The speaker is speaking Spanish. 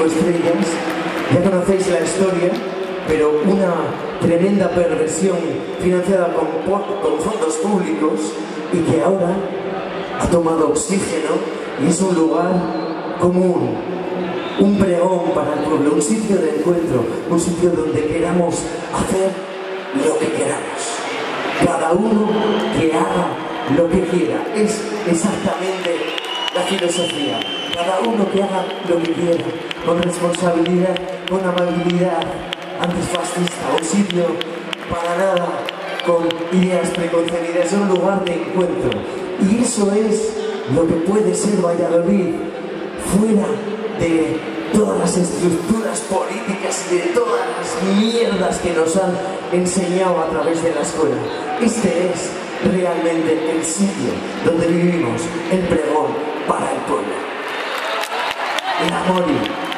estrellas. Ya conocéis la historia, pero una tremenda perversión financiada con fondos públicos y que ahora ha tomado oxígeno y es un lugar común, un pregón para el pueblo, un sitio de encuentro, un sitio donde queramos hacer lo que queramos. Cada uno que haga lo que quiera, es exactamente la filosofía. Cada uno que haga lo que quiera, con responsabilidad, con amabilidad, antifascista, un sitio para nada con ideas preconcebidas, un lugar de encuentro. Y eso es lo que puede ser Valladolid, fuera de todas las estructuras políticas y de todas las mierdas que nos han enseñado a través de la escuela. Este es realmente el sitio donde vivimos el pregón para el pueblo. El amor.